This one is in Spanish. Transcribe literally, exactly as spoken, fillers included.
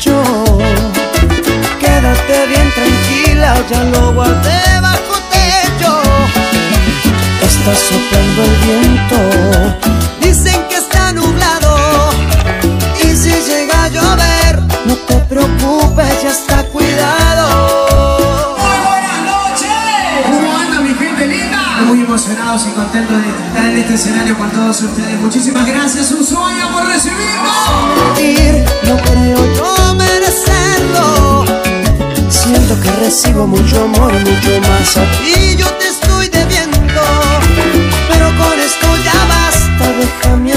hecho. Quédate bien tranquila, ya lo guardé bajo techo. Está soplando el viento, dicen que está nublado, y si llega a llover, no te preocupes, ya está cuidado. Muy buenas noches. ¿Cómo anda mi gente linda? Muy emocionados y contentos de estar en este escenario con todos ustedes. Muchísimas gracias, Ushuaia, por recibirnos. No creo yo merecerlo, siento que recibo mucho amor, mucho más a ti yo te estoy debiendo, pero con esto ya basta, déjame